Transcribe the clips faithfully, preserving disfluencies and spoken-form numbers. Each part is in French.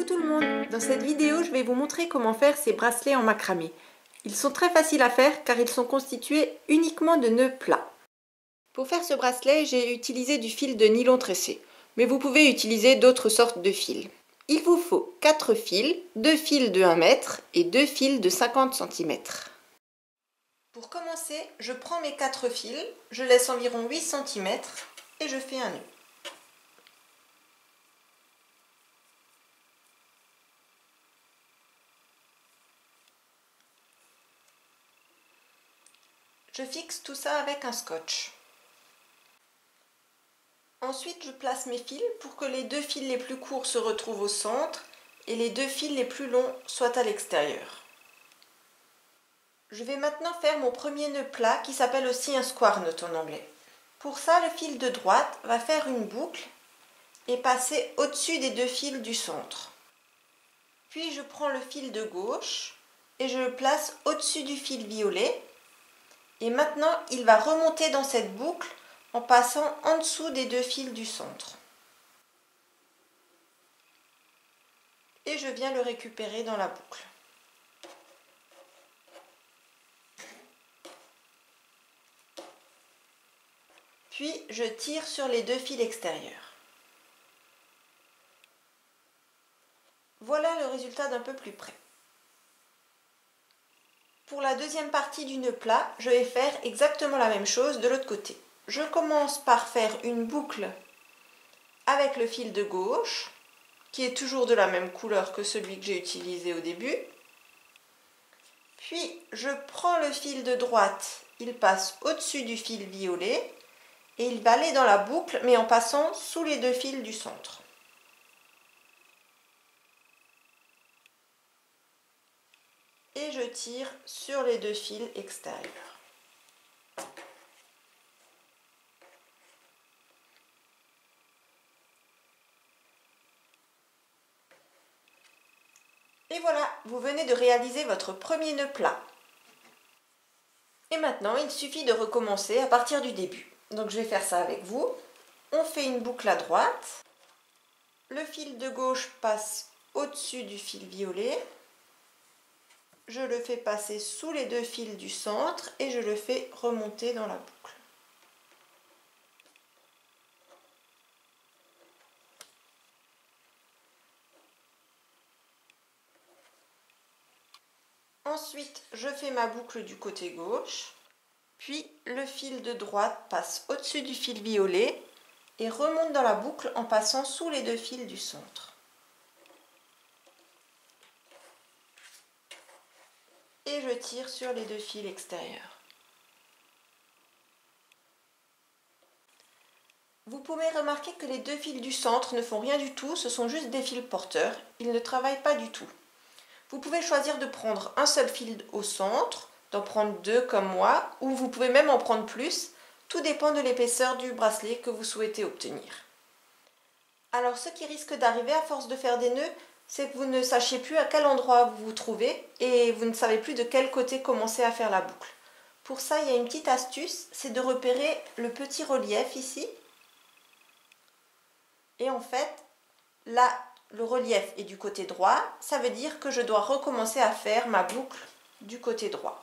tout le monde! Dans cette vidéo, je vais vous montrer comment faire ces bracelets en macramé. Ils sont très faciles à faire car ils sont constitués uniquement de nœuds plats. Pour faire ce bracelet, j'ai utilisé du fil de nylon tressé, mais vous pouvez utiliser d'autres sortes de fils. Il vous faut quatre fils, deux fils de un mètre et deux fils de cinquante centimètres. Pour commencer, je prends mes quatre fils, je laisse environ huit centimètres et je fais un nœud. Je fixe tout ça avec un scotch. Ensuite, je place mes fils pour que les deux fils les plus courts se retrouvent au centre et les deux fils les plus longs soient à l'extérieur. Je vais maintenant faire mon premier nœud plat qui s'appelle aussi un square knot en anglais. Pour ça, le fil de droite va faire une boucle et passer au-dessus des deux fils du centre. Puis je prends le fil de gauche et je le place au-dessus du fil violet. Et maintenant, il va remonter dans cette boucle en passant en dessous des deux fils du centre. Et je viens le récupérer dans la boucle. Puis, je tire sur les deux fils extérieurs. Voilà le résultat d'un peu plus près. Pour la deuxième partie du nœud plat, je vais faire exactement la même chose de l'autre côté. Je commence par faire une boucle avec le fil de gauche, qui est toujours de la même couleur que celui que j'ai utilisé au début. Puis je prends le fil de droite, il passe au-dessus du fil violet et il va aller dans la boucle, mais en passant sous les deux fils du centre. Et je tire sur les deux fils extérieurs. Et voilà, vous venez de réaliser votre premier nœud plat. Et maintenant, il suffit de recommencer à partir du début. Donc je vais faire ça avec vous. On fait une boucle à droite. Le fil de gauche passe au-dessus du fil violet. Je le fais passer sous les deux fils du centre et je le fais remonter dans la boucle. Ensuite, je fais ma boucle du côté gauche, puis le fil de droite passe au-dessus du fil violet et remonte dans la boucle en passant sous les deux fils du centre. Et je tire sur les deux fils extérieurs. Vous pouvez remarquer que les deux fils du centre ne font rien du tout, ce sont juste des fils porteurs, ils ne travaillent pas du tout. Vous pouvez choisir de prendre un seul fil au centre, d'en prendre deux comme moi, ou vous pouvez même en prendre plus, tout dépend de l'épaisseur du bracelet que vous souhaitez obtenir. Alors ce qui risque d'arriver à force de faire des nœuds, c'est que vous ne sachiez plus à quel endroit vous vous trouvez et vous ne savez plus de quel côté commencer à faire la boucle. Pour ça, il y a une petite astuce, c'est de repérer le petit relief ici. Et en fait, là, le relief est du côté droit, ça veut dire que je dois recommencer à faire ma boucle du côté droit.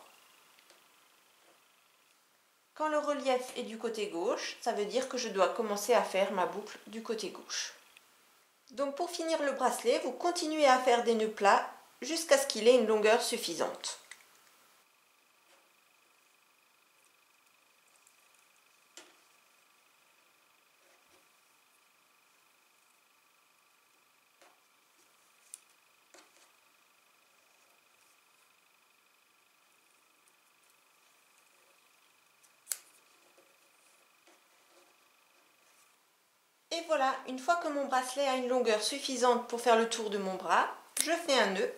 Quand le relief est du côté gauche, ça veut dire que je dois commencer à faire ma boucle du côté gauche. Donc pour finir le bracelet, vous continuez à faire des nœuds plats jusqu'à ce qu'il ait une longueur suffisante. Et voilà, une fois que mon bracelet a une longueur suffisante pour faire le tour de mon bras, je fais un nœud.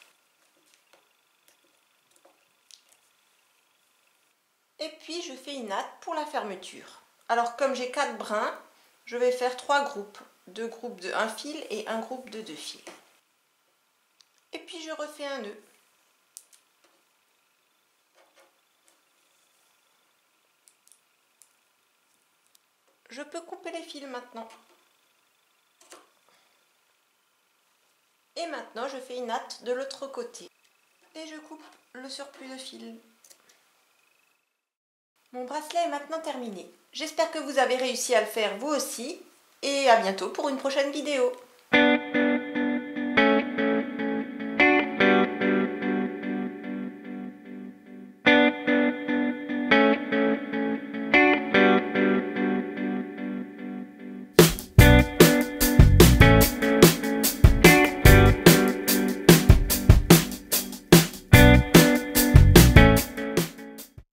Et puis je fais une natte pour la fermeture. Alors comme j'ai quatre brins, je vais faire trois groupes. Deux groupes de un fil et un groupe de deux fils. Et puis je refais un nœud. Je peux couper les fils maintenant. Et maintenant je fais une natte de l'autre côté. Et je coupe le surplus de fil. Mon bracelet est maintenant terminé. J'espère que vous avez réussi à le faire vous aussi. Et à bientôt pour une prochaine vidéo.